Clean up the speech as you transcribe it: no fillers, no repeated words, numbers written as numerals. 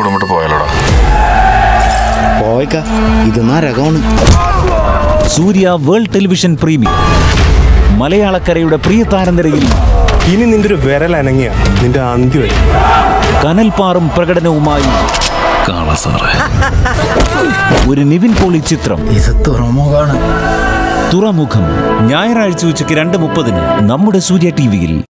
കുടുംബത്ത് പോയാലോടാ. പോയേക്ക, ഇതെന്നാ രകമാണ്. Surya world television premium. മലയാളക്കരയുടെ പ്രിയ താരനിരയിൽ ഇനി നിന്റെ ഒരു വിരൽ അനങ്ങിയ നിന്റെ അന്ത്യമായി. കനൽപ്പാറും പ്രകടനവുമായി ഒരു നിവിൻ പോളി ചിത്രം. ഇത് തുറമുഖമാണ്. തുറമുഖം. ഞായറാഴ്ച ഉച്ചയ്ക്ക് 2:30 നമ്മുടെ സൂര്യ ടിവിയിൽ.